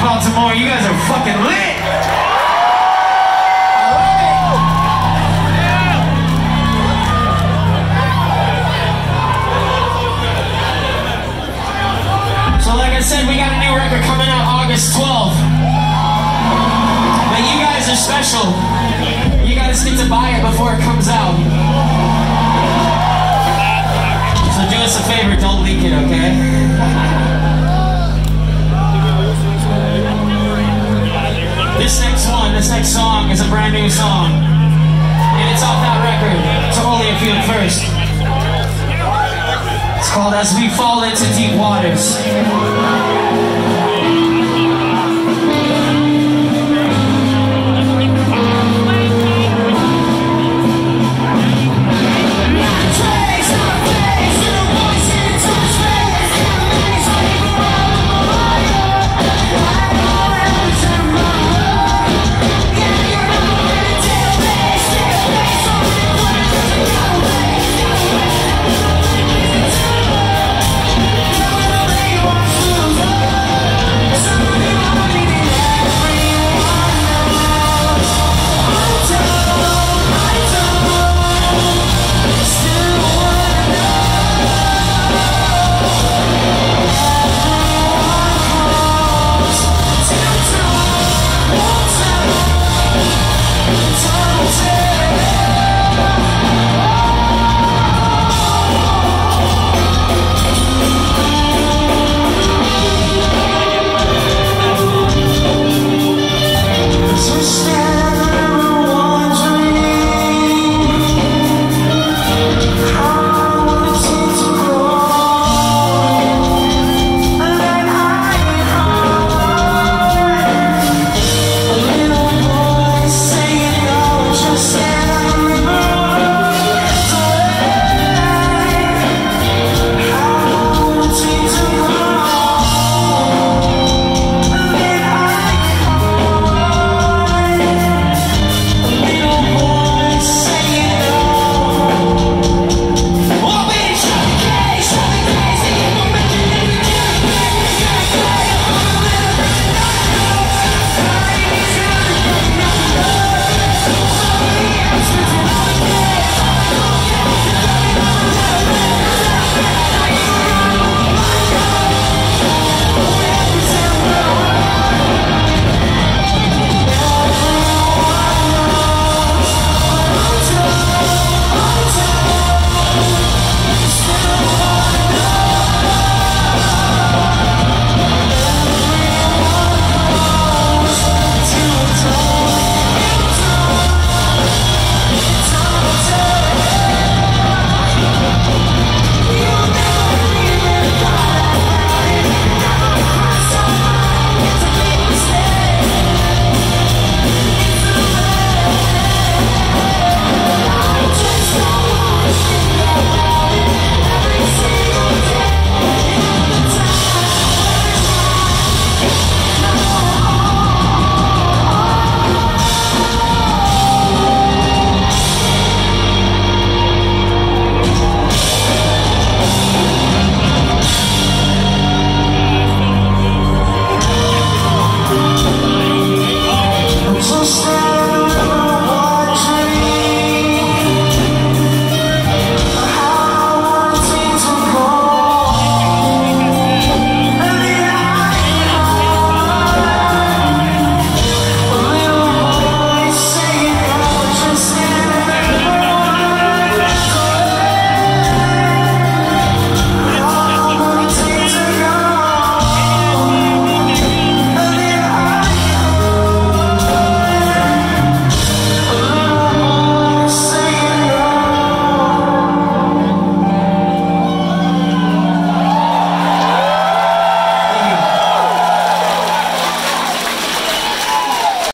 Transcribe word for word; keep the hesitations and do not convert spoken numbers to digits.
Baltimore. You guys are fucking lit! So like I said, we got a new record coming out August twelfth. But you guys are special. You guys get to buy it before it comes out. So do us a favor, don't leak it, okay? This next one, this next song is a brand new song. And it's off that record, so only if you at first. It's called As We Fall Into Deep Waters.